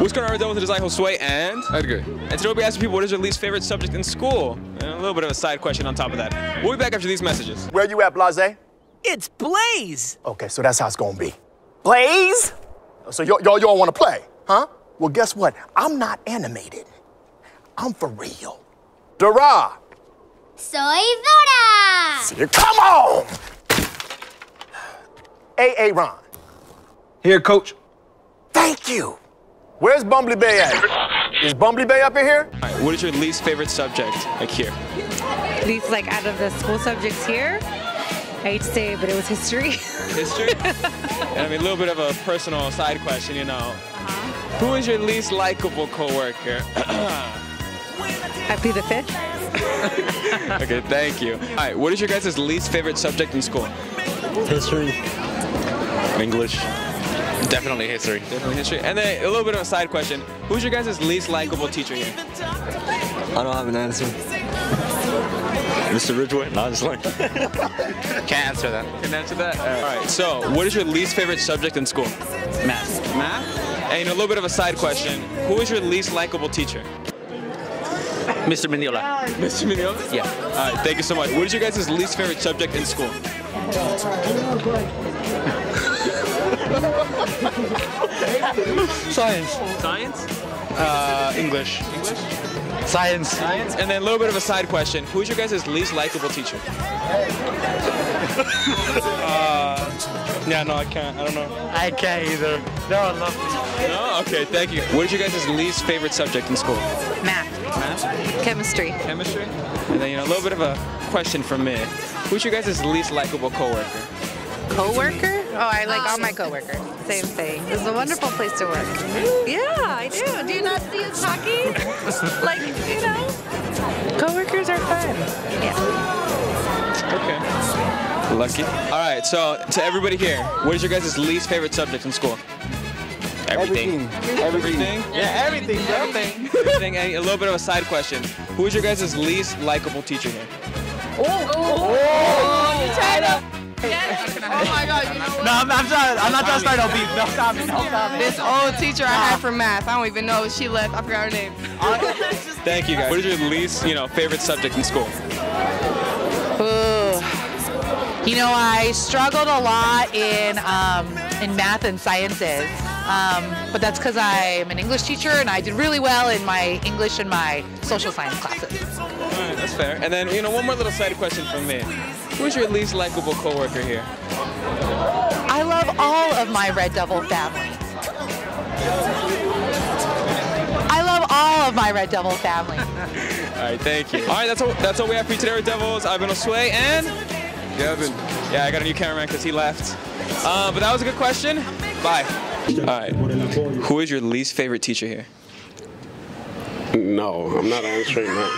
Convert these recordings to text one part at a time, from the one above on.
What's going on, Ardell? This is Josue and Edgar. And today we'll be asking people what is their least favorite subject in school. And a little bit of a side question on top of that. We'll be back after these messages. Where you at, Blase? It's Blaze. Okay, so that's how it's gonna be. Blaze? So y'all wanna play, huh? Well, guess what? I'm not animated. I'm for real. Dara. Soy Dora. Come on! A. Ron. Here, coach. Thank you. Where's Bumbly Bay at? Is Bumbly Bay up in here? All right, what is your least favorite subject, like here? Least, like, out of the school subjects here, I hate to say it, but it was history. History? And I mean, a little bit of a personal side question, you know. Who is your least likable coworker? Happy the 5th. Okay, thank you. All right, what is your guys' least favorite subject in school? History. English. Definitely history. Definitely history. And then a little bit of a side question. Who's your guys' least likable teacher here? I don't have an answer. Mr. Ridgeway? No, just like. Can't answer that. Can answer that? All right, so what is your least favorite subject in school? Math. Math? And a little bit of a side question. Who is your least likable teacher? Mr. Mignola. Mr. Mignola? Yeah. All right, thank you so much. What is your guys' least favorite subject in school? Science. Science? English. English? Science. Science? And then a little bit of a side question. Who's your guys' least likable teacher? Yeah, no, I can't. I don't know. I can't either. They're all lovely. No? Okay, thank you. What is your guys' least favorite subject in school? Math. Math? Chemistry. Chemistry? And then, a little bit of a question from me. Who's your guys' least likable coworker? Co-worker? Oh, I like all my co-workers. Same thing. It's a wonderful place to work. Yeah, I do. Do you not see us talking? Like, you know, co-workers are fun. Yeah. Okay. Lucky. All right, so to everybody here, what is your guys' least favorite subject in school? Everything. Everything? Yeah, everything, bro. Everything. And a little bit of a side question. Who is your guys' least likable teacher here? You tried to... Oh my God, you know what? No, I'm not trying to start no beef. No comment. No comment. This old teacher I had for math, I don't even know if she left. I forgot her name. Thank you, guys. What is your least, favorite subject in school? Ooh. You know, I struggled a lot in math and sciences, but that's because I'm an English teacher and I did really well in my English and my social science classes. All right, that's fair. And then, one more little side question from me. Who's your least likable coworker here? I love all of my Red Devil family. I love all of my Red Devil family. All right, thank you. All right, that's all we have for you today, Red Devils. I've been Josue and Gavin. yeah, I got a new cameraman because he left. But that was a good question. Bye. All right. Who is your least favorite teacher here? No, I'm not answering that.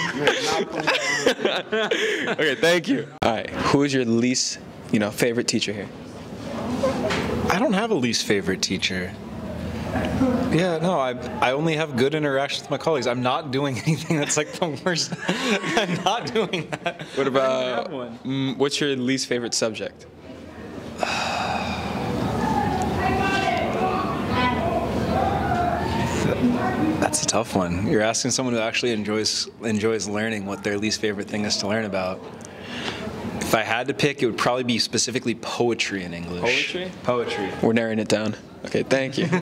Okay, thank you. All right. Who is your least, favorite teacher here? I don't have a least favorite teacher. Yeah, no, I only have good interactions with my colleagues. I'm not doing anything that's like the worst. I'm not doing that. What about, what's your least favorite subject? That's a tough one. You're asking someone who actually enjoys learning what their least favorite thing is to learn about. If I had to pick, it would probably be specifically poetry in English. Poetry? Poetry. We're narrowing it down. Okay, thank you.